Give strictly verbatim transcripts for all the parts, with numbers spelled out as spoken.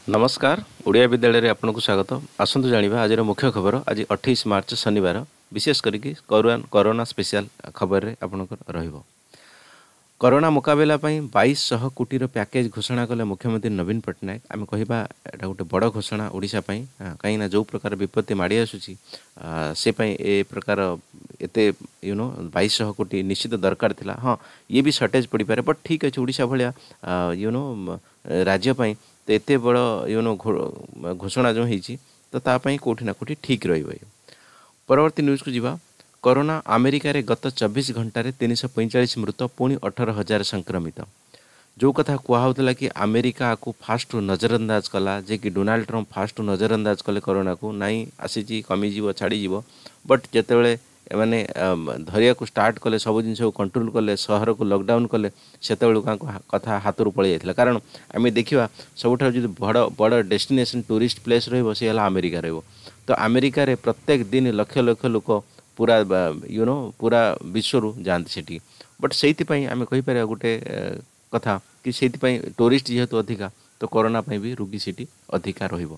नमस्कार ओडिया विद्यालय आपको स्वागत। आसतु जानिबा आज मुख्य खबर। आज अट्ठाईस मार्च शनिवार विशेष करके कोरोना स्पेशल खबर रे आपनकर रहिबो। कोरोना मुकाबला बाईस सौ कोटीर पैकेज घोषणा कले मुख्यमंत्री नवीन पटनायक। आम कहवा एटा गोटे बड़ घोषणा ओडिशा पई, कहीं जो प्रकार विपत्ति माड़ी आसुची से पई ए प्रकार एते यू नो बाईस सौ कोटी निश्चित दरकार थिला। हाँ, ये भी सर्टेज पड़ पारे, बट ठीक अच्छे ओडिशा भाया यू नो राज्य पई तो एते बड़ यू नो घोषणा जो होती तो तापाई कोठी ना कोठी ठीक रही। परवर्ती न्यूज को जीवा। कोरोना अमेरिका रे गत चौबीस घंटे तीन सौ पैंचाश मृत पुणी अठारह हजार संक्रमित। जो कथा कहला कि अमेरिका को फास्ट नजरअंदाज कला जे कि डोनाल्ड ट्रंप फास्ट नजरअंदाज कले कोरोना को नाई आसी कमिज छाड़ीज, बट जितेबाला मैंने धरिया को स्टार्ट कले सब जिन कंट्रोल कले सहर को लॉकडाउन कले से कथा हाथ रू पलि जाता। कारण आम देखा सबुठ जो बड़ बड़ डेस्टिनेशन टूरिस्ट प्लेस रे अमेरिका रो। तो अमेरिका रे प्रत्येक दिन लक्ष लक्ष लोक पूरा यू नो पूरा विश्व जाती सेठी। बट से आम कहीपर गोटे कथा कि से टूरिस्ट जेहेतु अधिका तो कोरोना भी रोगी सीटी अधिका रहिबो।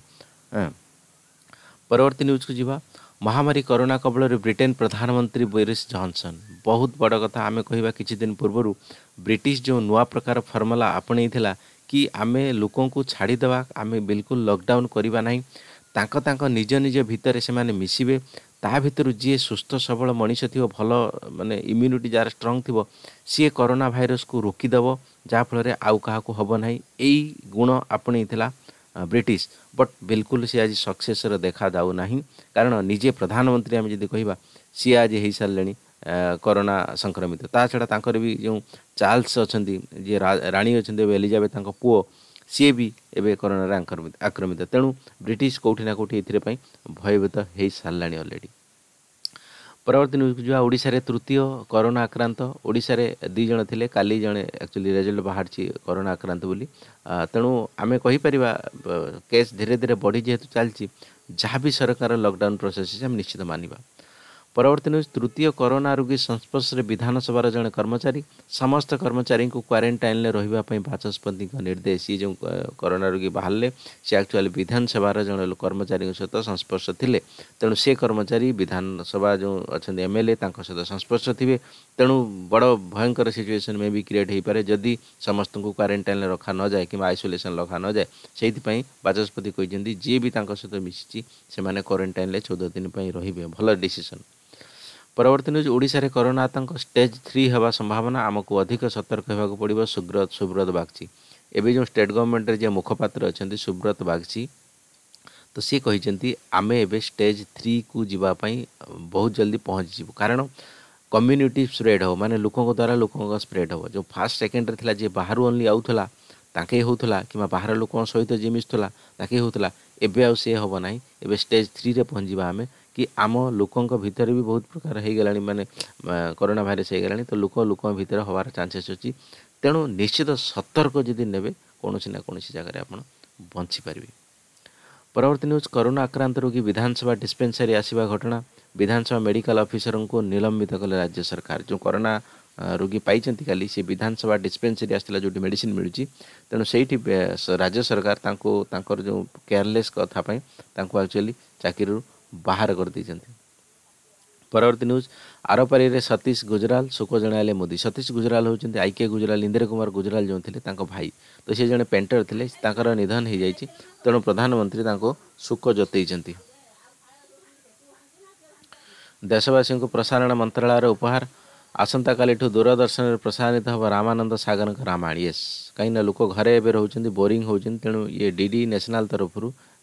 परवर्ती न्यूज को जीवा। महामारी कोरोना कबल ब्रिटेन प्रधानमंत्री बोरिस जॉनसन बहुत बड़ कथा। आम कहवा किछि दिन पूर्व ब्रिटिश जो नुआ प्रकार फर्मुला आपणे थिला कि आमे लोकों को छाड़ीदेवा, आमे बिल्कुल लॉकडाउन करवा नहीं, तांको तांको निज निज भितर से माने मिसिबे। ता भितर जी सुस्थ सबल मनीष थी भल माने इम्यूनिटी जार स्ट्रंग थी सी कोरोना भाइरस को रोकीदेव, जहाँफल आउ क्या हम ना। यही गुण आपणी थिला ब्रिटिश, बट बिल्कुल सी आज सक्सेस देखा जाऊ ना। कारण निजे प्रधानमंत्री आम जब कह सी आज हो सारे कोरोना संक्रमित। ता छड़ा तांकर भी जो चार्ल्स अच्छा जी राणी अच्छा एलिजाबेथ पुओ सी भी एवं कोरोना आक्रमित आक्रमित तेणु ब्रिटिश कौटी ना कौटी ए भयभीत हो सारे अलरेडी। परवर्ती न्यूज जो ओडिशा रे तृतीय कोरोना आक्रांत ओडिशा रे दी जण थिले, काली जणे एक्चुअली रिजल्ट बाहर कोरोना आक्रांत बोली। तेणु आमे कहि परिबा केस धीरे धीरे बढ़ी जेहेतु चलती जहाँ भी सरकार लॉकडाउन प्रोसेस हम निश्चित मानिबा। परवर्ती न्यूज तृतीय कोरोना रोगी संस्पर्श में विधानसभा जड़े कर्मचारी समस्त कर्मचारी को क्वारंटाइन में रही बाचस्पति निर्देश। ये जो कोरोना रोगी बाहर से एक्चुअली विधानसभा जड़े कर्मचारी सहित संस्पर्श थे, तेणु से कर्मचारी विधानसभा जो अच्छा एमएलए सहित संस्पर्श थे। तेणु बड़ भयंकर सिचुएसन में भी क्रिएट हो पारे जदि समस्त को क्वारंटाइन रखा न जाए कि आइसोलेसन रखा न जाए। से बाचस्पति कहते जी भी सहित मिसी से क्वारंटाइन चौदह दिन रे भल डिसीजन। परवर्ती न्यूज ओडिशा रे कोरोना आतंक स्टेज थ्री हवा संभावना, आमको अधिक सतर्क होगा पड़ो। सुब्रत सुब्रत बागची एवं जो स्टेट गवर्नमेंट रे मुखपात्र अच्छा सुब्रत बागची तो सी कहते आमे एवं स्टेज थ्री को जीवाई बहुत जल्दी पहुँच जीव। कारण कम्युनिटी स्प्रेड हो माने लोकों द्वारा लोकों स्प्रेड हो। जो फास्ट सेकेंड थिला जे बाहर ओनली आउथला ताके होउथला कि बाहर लोकों सहित जी मिसुला ताके होउथला, एबे आउ से हबो नाही। एबे स्टेज थ्री रे पहुँच जीवा आमे कि आम लोकों भितर भी बहुत प्रकार हो गलानी माने कोरोना भाइरस हो गलानी। तो लोक लोकों भितर हबार चांसेस अच्छी। तेणु निश्चित सतर्क जदि नेबे कौन ना कौन जगह आप बंची पारे। परवर्ती न्यूज कोरोना आक्रांत रोगी विधानसभा डिस्पेंसरी आसवा घटना। विधानसभा मेडिकल ऑफिसर को निलंबित कले राज्य सरकार। जो कोरोना रोगी पाई काली से विधानसभा डिस्पेंसरी आसला जो मेडिसिन मिलूँ, तेणु से राज्य सरकार तांको तांकर जो केयरलेस कथापी एक्चुअली चाकरी बाहर कर दी। परवर्ती न्यूज आरपारी रे सतीश गुजराल शोक जणाले मोदी। सतीश गुजराल होती आईके गुजराल इंदिरा कुमार गुजराल जो थे भाई, तो सी जड़े पेंटर थे निधन हो जाए। तेणु प्रधानमंत्री शोक जतई। देशवासी को प्रसारण मंत्रालय उपहार आसंता काली दूरदर्शन प्रसारित हम रामानंद सागर रामायण। येस कहीं लोक घरे एवं रोचे बोरिंग होती, तेणु ये डीडी नेशनल तरफ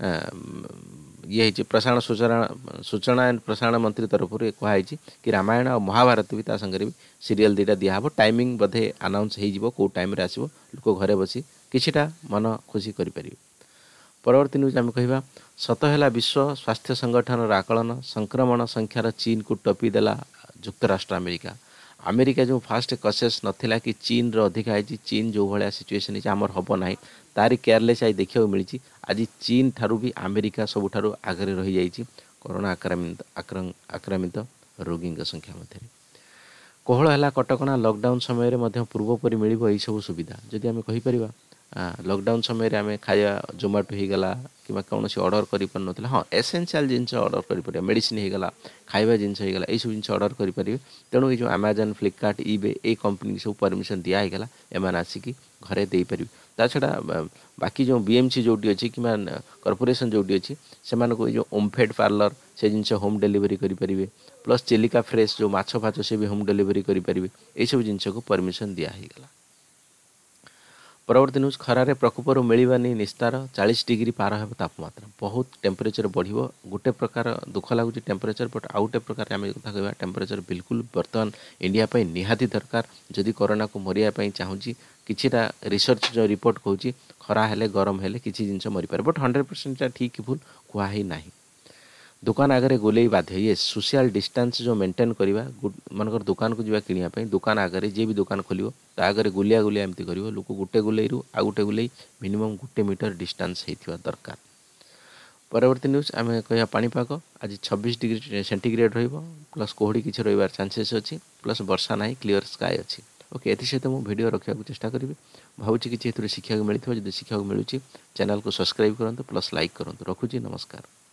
ये प्रसारण सूचना सूचना एंड प्रसारण मंत्री तरफ कहुई कि रामायण और महाभारत भी संगे भी सीरियल दुटा दिहब। टाइमिंग बोधे अनाउंस हो कौ टाइम आसो, लोक घरे बसी किछिटा मन खुशी करें। परवर्ती न्यूज आम कह सतहला विश्व स्वास्थ्य संगठन आकलन संक्रमण संख्यार चीन को टपीदेला युक्तराष्ट्र अमेरिका। अमेरिका जो फास्ट कसेस नथिला कि चीन रो अधिक है, चीन जो भाया सिचुएसन है आमर हम ना तारी केयरलेस आज देखा मिली। आज चीन ठारू भी अमेरिका सबुठारू आगे रही जाइए कोरोना आक्रामित आक्रामित रोगी संख्या मध्य। कोहल है कटकणा लॉकडाउन समय पूर्वपरी मिल सब सुविधा जदि आम कहीपर लॉकडाउन समय आम खाया जोमाटो होगला कि कौन अर्डर कर हाँ एसेंशियल जिनस अर्डर कर मेडिसिन होगला खाଇବା जिनस होगला यही सब जिन अर्डर करेंगे तेणु ये आमेजन फ्लिपकार्ट ईबे ए कंपनी सब परमिशन दिहला एम आसिक घरे देपर ता छड़ा बाकी जो बीएमसी जोटी अच्छी कि कॉर्पोरेशन जोटी अच्छी से जो ओमफेड पार्लर से जिन होम डिलीवरी करेंगे प्लस चिलिका फ्रेश जो माछ फाच से भी होम डिलीवरी करेंगे यही सब जिनस को परमिशन दिहला। परवर्ती न्यूज खरारे प्रकोपर मिलवानी निस्तार चालीस डिग्री पार हो तापमात्रा बहुत टेम्परेचर बढ़ो गोटे प्रकार दुख लगुच टेम्परेचर बट आउ गोटे प्रकार आम कथा कह टेम्परेचर बिल्कुल बर्तमान इंडिया पे निहाती दरकार जदि कोरोना को मरिया चाहूँगी किछिटा रिसर्च जो रिपोर्ट कहूँ खरा हेले गरम हेले किसी जिनस मरी पारे बट हंड्रेड परसेंट ठीक भूल कहुई ना। दुकान आगे गोले बाध्य ये सोशल डिस्टेंस जो मेंटेन करवा मनकर दुकान को जावा किनिया दुकान आगे जी भी दुकान खोल ता आगे गुलिया गुलिया एमती कर लोक गोटे गुलई आ गोटे गुलई मिनिमम गोटे मीटर डिस्टेंस होता दरकार। परवर्ती न्यूज आम कह पाणीपाग आज छब्बीस डिग्री सेंटीग्रेड प्लस कोहड़ी किसी रही चांसेस अच्छी प्लस वर्षा ना क्लीयर स्काई अच्छी। ओके एथि सहित मुझे वीडियो रखा चेष्टा करी भावुँ कि शिक्षा मिलता जब शिक्षा मिलूँ चैनल को सब्सक्राइब करूँ प्लस लाइक करूँ रखुची नमस्कार।